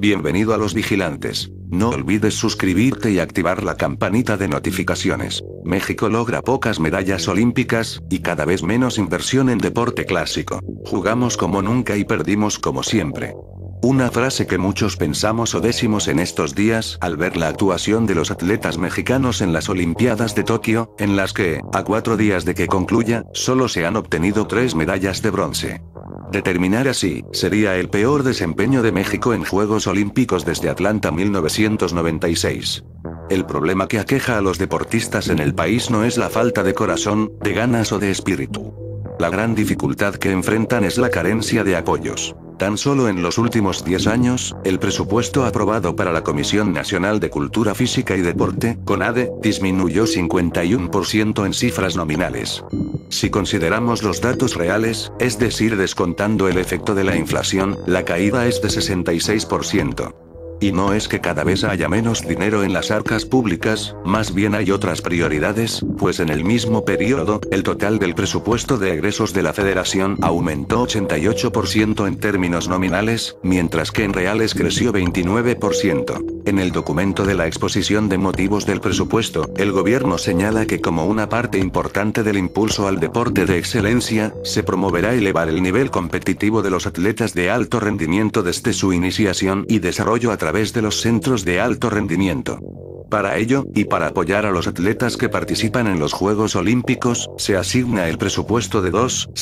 Bienvenido a Los Vigilantes. No olvides suscribirte y activar la campanita de notificaciones. México logra pocas medallas olímpicas, y cada vez menos inversión en deporte clásico. Jugamos como nunca y perdimos como siempre. Una frase que muchos pensamos o decimos en estos días al ver la actuación de los atletas mexicanos en las Olimpiadas de Tokio, en las que, a 4 días de que concluya, solo se han obtenido 3 medallas de bronce. Determinar así, sería el peor desempeño de México en Juegos Olímpicos desde Atlanta 1996. El problema que aqueja a los deportistas en el país no es la falta de corazón, de ganas o de espíritu. La gran dificultad que enfrentan es la carencia de apoyos. Tan solo en los últimos 10 años, el presupuesto aprobado para la Comisión Nacional de Cultura Física y Deporte, CONADE, disminuyó 51% en cifras nominales. Si consideramos los datos reales, es decir, descontando el efecto de la inflación, la caída es de 66%. Y no es que cada vez haya menos dinero en las arcas públicas, más bien hay otras prioridades, pues en el mismo periodo, el total del presupuesto de egresos de la Federación aumentó 88% en términos nominales, mientras que en reales creció 29%. En el documento de la exposición de motivos del presupuesto, el gobierno señala que como una parte importante del impulso al deporte de excelencia, se promoverá elevar el nivel competitivo de los atletas de alto rendimiento desde su iniciación y desarrollo a través de los centros de alto rendimiento. Para ello, y para apoyar a los atletas que participan en los Juegos Olímpicos, se asigna el presupuesto de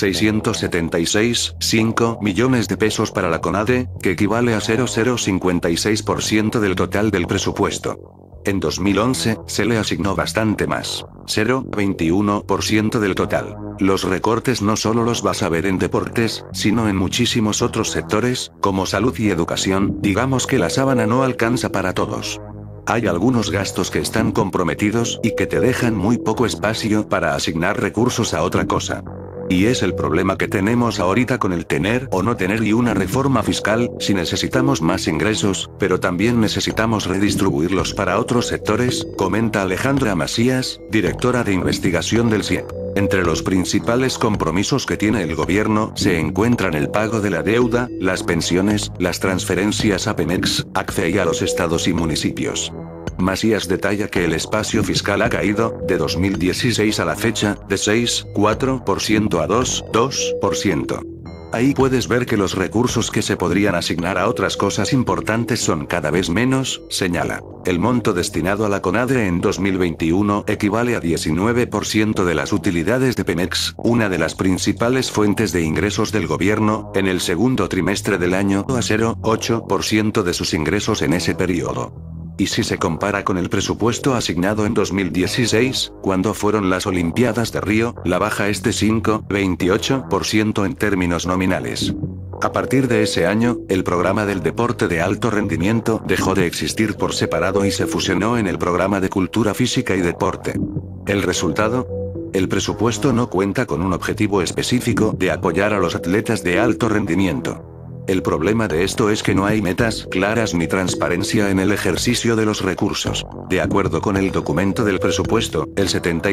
2,676,5 millones de pesos para la CONADE, que equivale a 0,056% del total del presupuesto. En 2011, se le asignó bastante más, 0,21% del total. Los recortes no solo los vas a ver en deportes, sino en muchísimos otros sectores, como salud y educación. Digamos que la sábana no alcanza para todos. Hay algunos gastos que están comprometidos y que te dejan muy poco espacio para asignar recursos a otra cosa. Y es el problema que tenemos ahorita con el tener o no tener y una reforma fiscal. Si necesitamos más ingresos, pero también necesitamos redistribuirlos para otros sectores, comenta Alejandra Macías, directora de investigación del CIEP. Entre los principales compromisos que tiene el gobierno se encuentran el pago de la deuda, las pensiones, las transferencias a Pemex, ACFE y a los estados y municipios. Macías detalla que el espacio fiscal ha caído, de 2016 a la fecha, de 6,4% a 2,2%. Ahí puedes ver que los recursos que se podrían asignar a otras cosas importantes son cada vez menos, señala. El monto destinado a la CONADE en 2021 equivale a 19% de las utilidades de Pemex, una de las principales fuentes de ingresos del gobierno, en el segundo trimestre del año, a 0,8% de sus ingresos en ese periodo. Y si se compara con el presupuesto asignado en 2016, cuando fueron las Olimpiadas de Río, la baja es de 5,28% en términos nominales. A partir de ese año, el programa del deporte de alto rendimiento dejó de existir por separado y se fusionó en el programa de cultura física y deporte. ¿El resultado? El presupuesto no cuenta con un objetivo específico de apoyar a los atletas de alto rendimiento. El problema de esto es que no hay metas claras ni transparencia en el ejercicio de los recursos. De acuerdo con el documento del presupuesto, el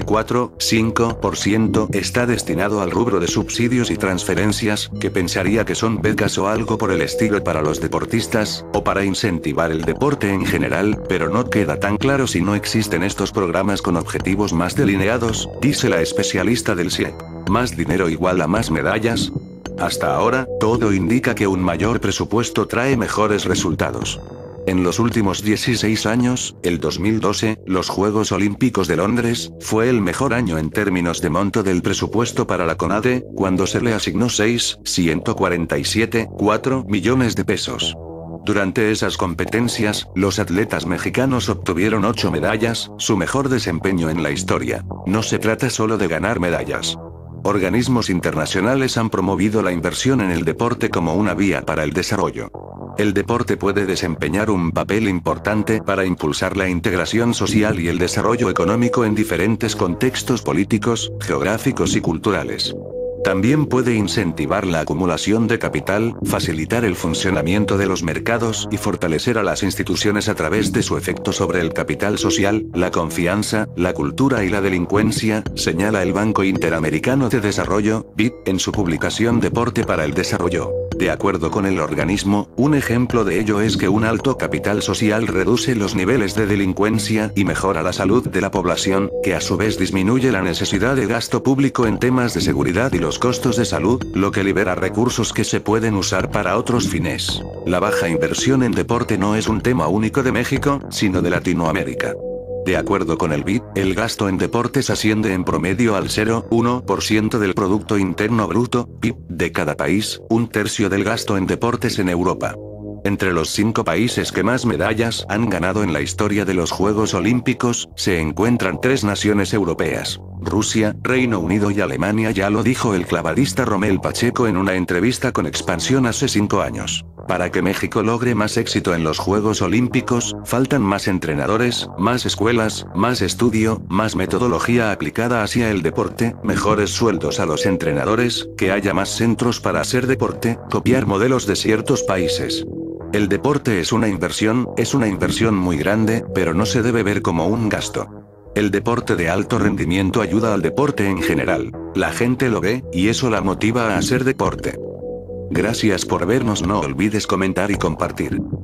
74,5% está destinado al rubro de subsidios y transferencias, que pensaría que son becas o algo por el estilo para los deportistas, o para incentivar el deporte en general, pero no queda tan claro si no existen estos programas con objetivos más delineados, dice la especialista del CIEP. ¿Más dinero igual a más medallas? Hasta ahora, todo indica que un mayor presupuesto trae mejores resultados. En los últimos 16 años, el 2012, los Juegos Olímpicos de Londres, fue el mejor año en términos de monto del presupuesto para la CONADE, cuando se le asignó 6,147,4 millones de pesos. Durante esas competencias, los atletas mexicanos obtuvieron 8 medallas, su mejor desempeño en la historia. No se trata solo de ganar medallas. Organismos internacionales han promovido la inversión en el deporte como una vía para el desarrollo. El deporte puede desempeñar un papel importante para impulsar la integración social y el desarrollo económico en diferentes contextos políticos, geográficos y culturales. También puede incentivar la acumulación de capital, facilitar el funcionamiento de los mercados y fortalecer a las instituciones a través de su efecto sobre el capital social, la confianza, la cultura y la delincuencia, señala el Banco Interamericano de Desarrollo, BID, en su publicación Deporte para el Desarrollo. De acuerdo con el organismo, un ejemplo de ello es que un alto capital social reduce los niveles de delincuencia y mejora la salud de la población, que a su vez disminuye la necesidad de gasto público en temas de seguridad y los costos de salud, lo que libera recursos que se pueden usar para otros fines. La baja inversión en deporte no es un tema único de México, sino de Latinoamérica. De acuerdo con el BID, el gasto en deportes asciende en promedio al 0,1% del Producto Interno Bruto, PIB, de cada país, un tercio del gasto en deportes en Europa. Entre los 5 países que más medallas han ganado en la historia de los Juegos Olímpicos, se encuentran 3 naciones europeas: Rusia, Reino Unido y Alemania. Ya lo dijo el clavadista Romel Pacheco en una entrevista con Expansión hace 5 años. Para que México logre más éxito en los Juegos Olímpicos, faltan más entrenadores, más escuelas, más estudio, más metodología aplicada hacia el deporte, mejores sueldos a los entrenadores, que haya más centros para hacer deporte, copiar modelos de ciertos países. El deporte es una inversión muy grande, pero no se debe ver como un gasto. El deporte de alto rendimiento ayuda al deporte en general. La gente lo ve, y eso la motiva a hacer deporte. Gracias por vernos, no olvides comentar y compartir.